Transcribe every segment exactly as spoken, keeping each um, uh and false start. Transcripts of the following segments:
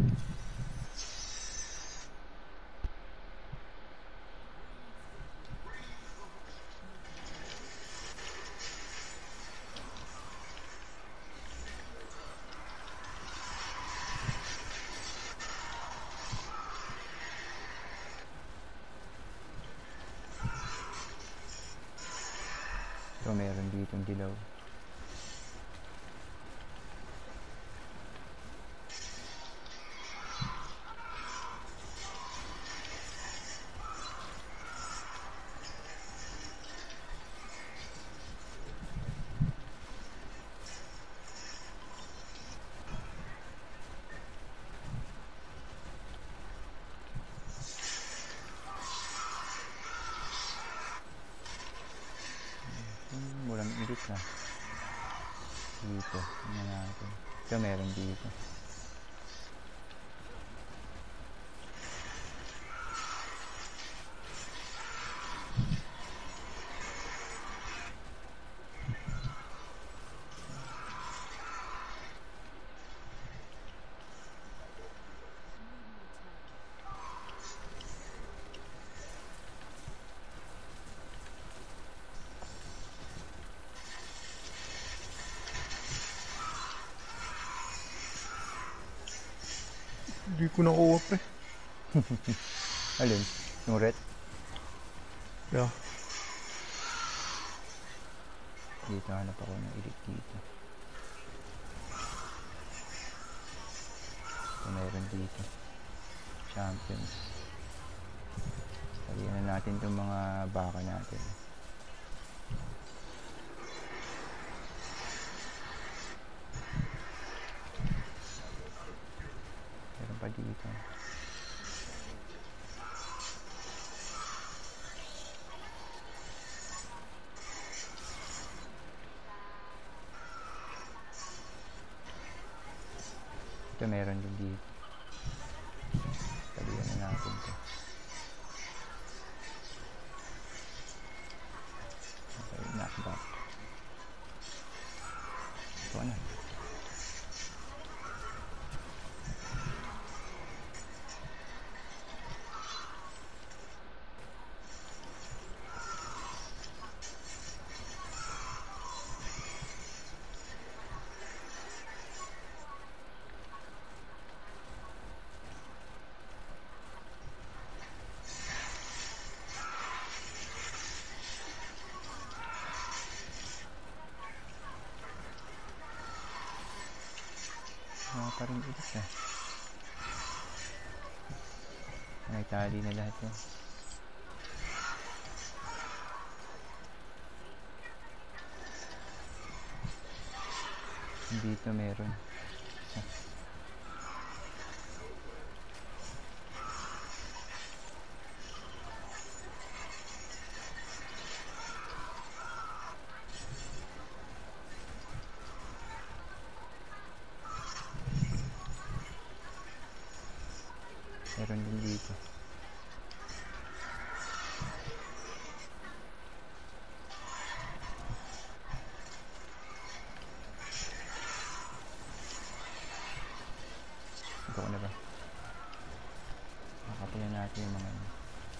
So meron ditong dilaw. Walang irit na dito. Ano natin? So meron dito. Hindi ko nakuha pre. Alin? Yung red? Yeah. Dito hanap ako ng irit dito. So meron dito. Champions. Sabihin na natin itong mga baka natin. Meron pa dito. Ito meron din dito. Sabihin na natin ito. Okay, knockback. Ito na. Mga pa rin ilit eh. Naitali na lahat yan. Dito meron. Meron din dito. Ito ko na ba? Makapilan natin yung mga ano.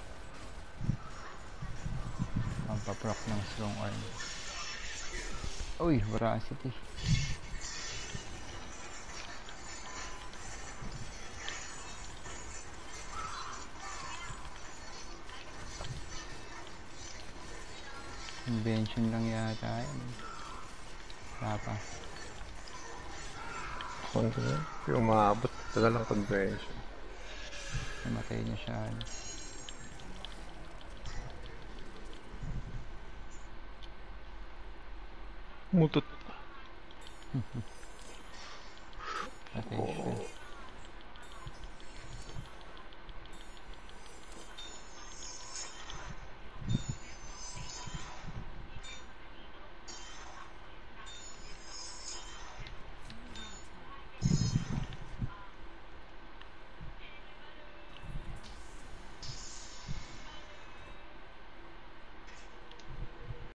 Pampaproc ng strong arm. Uy, veracity. Invention lang yata yun. Wala pa. Yung maabot talagang convention. Namatay niya siya. Mutot. Attention.